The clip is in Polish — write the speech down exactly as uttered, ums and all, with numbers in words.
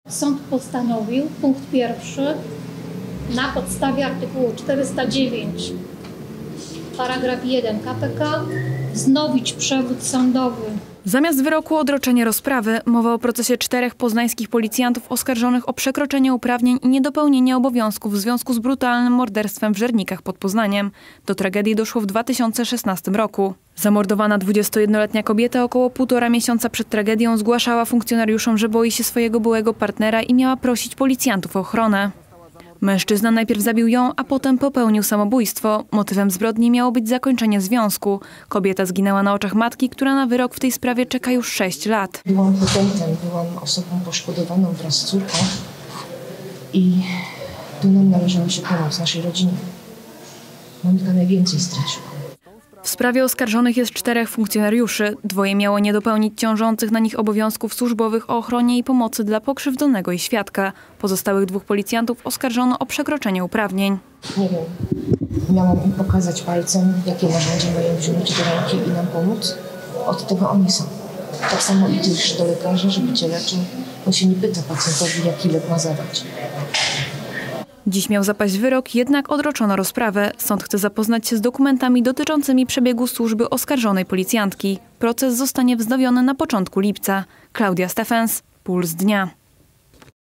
Sąd postanowił, punkt pierwszy, na podstawie artykułu czterysta dziewięć, paragraf jeden K P K, wznowić przewód sądowy. Zamiast wyroku o odroczenie rozprawy, mowa o procesie czterech poznańskich policjantów oskarżonych o przekroczenie uprawnień i niedopełnienie obowiązków w związku z brutalnym morderstwem w Żernikach pod Poznaniem. Do tragedii doszło w dwa tysiące szesnastym roku. Zamordowana dwudziestojednoletnia kobieta około półtora miesiąca przed tragedią zgłaszała funkcjonariuszom, że boi się swojego byłego partnera i miała prosić policjantów o ochronę. Mężczyzna najpierw zabił ją, a potem popełnił samobójstwo. Motywem zbrodni miało być zakończenie związku. Kobieta zginęła na oczach matki, która na wyrok w tej sprawie czeka już sześć lat. Byłam petentem, byłam osobą poszkodowaną wraz z córką i tu nam należało się pomóc naszej rodzinie. Monika najwięcej straciła. W sprawie oskarżonych jest czterech funkcjonariuszy. Dwoje miało nie dopełnić ciążących na nich obowiązków służbowych o ochronie i pomocy dla pokrzywdzonego i świadka. Pozostałych dwóch policjantów oskarżono o przekroczenie uprawnień. Nie wiem, miałam im pokazać palcem, jakie narzędzie mają wziąć do ręki i nam pomóc. Od tego oni są. Tak samo idziesz do lekarza, żeby cię leczył. On się nie pyta pacjentowi, jaki lek ma zadać. Dziś miał zapaść wyrok, jednak odroczono rozprawę. Sąd chce zapoznać się z dokumentami dotyczącymi przebiegu służby oskarżonej policjantki. Proces zostanie wznowiony na początku lipca. Klaudia Stefens, Puls Dnia.